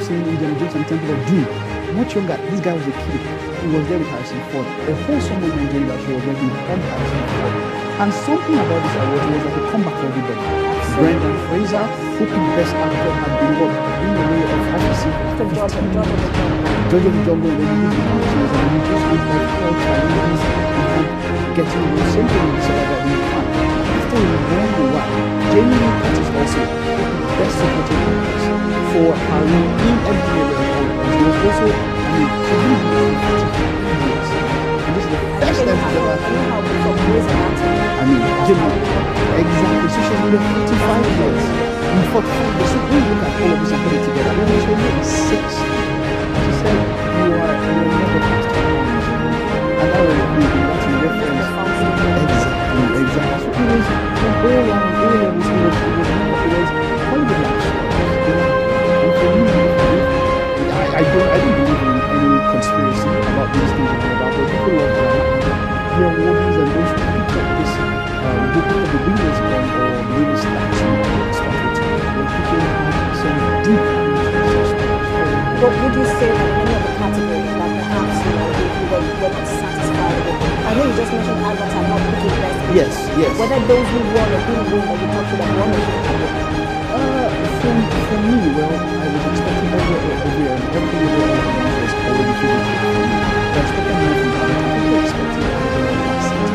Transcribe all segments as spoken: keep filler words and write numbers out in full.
seen Indiana Jones and Temple of Doom. Much younger, this guy was a kid. He was there with Harrison Ford. A whole summer in Nigeria that she was working on Harrison Ford. And something about this award was like a comeback for everybody. Brendan Fraser, who picked Best Actor, had been what? In a way of office. George of the Jungle, when he did the movies, and he just went by all challenges and getting the same thing in Sarah in fun. After he won the one, Jamie Lee Curtis also picked Best Supporting Actress for her role in every area of all. She was also, I mean, she really did fifty years. And this is the first time she's ever. I mean, Jimmy, exactly. So she's been forty-five years. In forty-five years. So when you look at all of this and put it together, when she was only six, she said, you are, you will never pass the and that was really, that's a reference. Exactly, exactly. So it was the whole long, all of this, it was, it was, it was Hollywood like and for me, I, I don't, I don't believe in any conspiracy about these things and about but people love that. The awardees and those who picked up this, um, who picked up the winners one or the winners statue or statue, were people who had some deep interest. But would you say that any of the categories that perhaps you know you were, you were not satisfied with? I know you just mentioned Avatar not picking best. Yes, yes. Whether those who won or didn't win that you thought should have won or should have won? Uh, for, for me, well, I was expecting over every year, and everything over all the ones was already figured out for me. I expected more from Avatar. I think I expected it was around last season.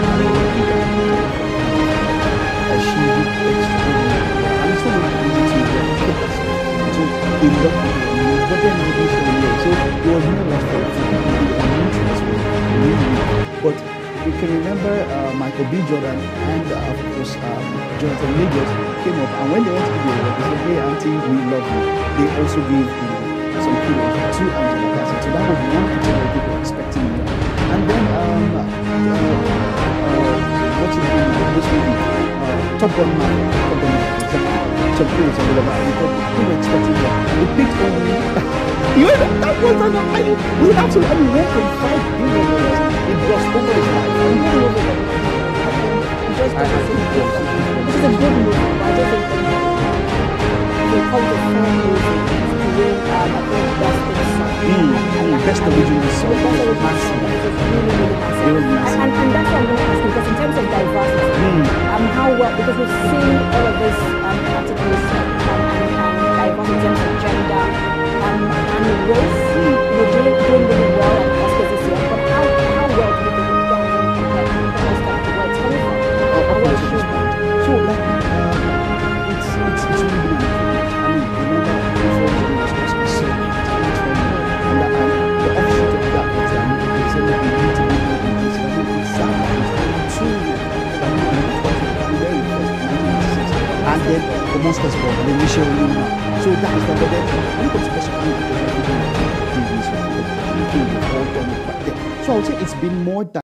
As she did extraordinary. And it's not really easy to replicate that. So, in that way, but then it was for me. So, it was more like for people who are new to this world, really. But you can remember uh, Michael B. Jordan and, uh, of course, um, Jonathan Majors came up, and when they went to the award, they said, hey, Auntie, we love you. They also gave you know, some kudos to Angela Bassett. So that was one particular people were expecting more. And then, um, uh, uh, what's his name? This movie, uh, Top Gun Man, Top Gun Man, exactly. Tom Cruise and all of that. Because people were expecting more. They picked only, you know, that, that was an, I mean, we have to, I mean, one point five billion dollars. It was over his life. I don't know what Just I think it was. This is a good movie, but I don't think that they call it a film movie to win, um, I think, best in song. Mm, mm, best original song. Best original song. It was really, really massive. Really massive. And, and, and that's what I'm going to ask you, because in terms of diversity, mm. um, how well, because we've seen all of this um, categories um, and, and diversity in terms of gender um, and race, mm. we're doing, doing really well at Oscars this year, but how, how well do you think we've done compared to the rest of the world? Tell me from. So, like, um, it's, it's, it's really been an improvement. I mean, remember, before we were supposed to be so and that, and the offshoot of that was that they said that we need to be more inclusive. I think it's sad that it's only two years that we were not going to be very first in nineteen ninety-six. And then the Monsters Ball, and then Michelle Luna. So that is the but then when it comes to special because everything Disney's all done it back then. So I would say it's been more than